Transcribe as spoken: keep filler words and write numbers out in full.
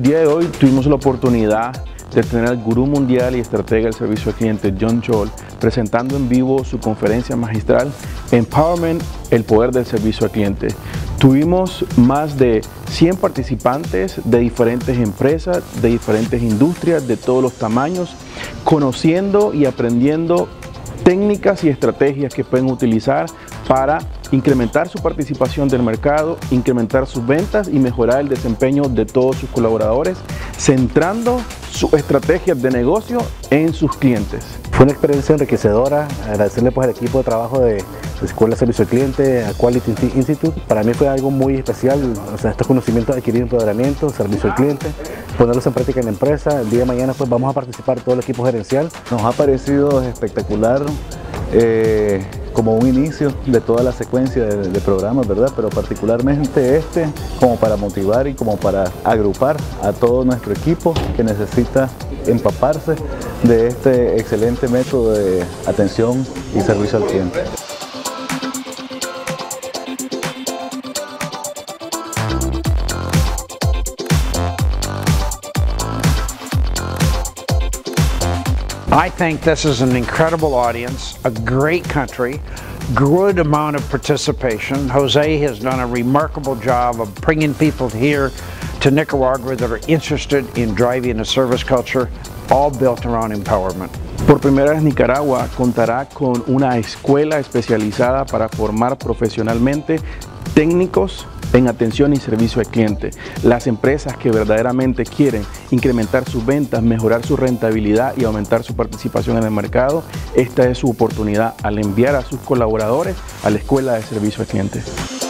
El día de hoy tuvimos la oportunidad de tener al gurú mundial y estratega del servicio al cliente John Chol presentando en vivo su conferencia magistral Empowerment, el poder del servicio al cliente. Tuvimos más de cien participantes de diferentes empresas, de diferentes industrias, de todos los tamaños, conociendo y aprendiendo técnicas y estrategias que pueden utilizar para incrementar su participación del mercado, incrementar sus ventas y mejorar el desempeño de todos sus colaboradores, centrando sus estrategias de negocio en sus clientes. Fue una experiencia enriquecedora. Agradecerle pues al equipo de trabajo de la Escuela de Servicio al Cliente, a Quality Institute. Para mí fue algo muy especial, o sea, estos conocimientos adquiridos en empoderamiento, servicio al cliente, ponerlos en práctica en la empresa. El día de mañana pues vamos a participar todo el equipo gerencial. Nos ha parecido espectacular eh, como un inicio de toda la secuencia de, de programas, ¿verdad? Pero particularmente este como para motivar y como para agrupar a todo nuestro equipo que necesita empaparse de este excelente método de atención y servicio al cliente. I think this is an incredible audience, a great country, good amount of participation. Jose has done a remarkable job of bringing people here to Nicaragua that are interested in driving a service culture, all built around empowerment. Por primera vez Nicaragua contará con una escuela especializada para formar profesionalmente técnicos en atención y servicio al cliente. Las empresas que verdaderamente quieren incrementar sus ventas, mejorar su rentabilidad y aumentar su participación en el mercado, esta es su oportunidad al enviar a sus colaboradores a la Escuela de Servicio al Cliente.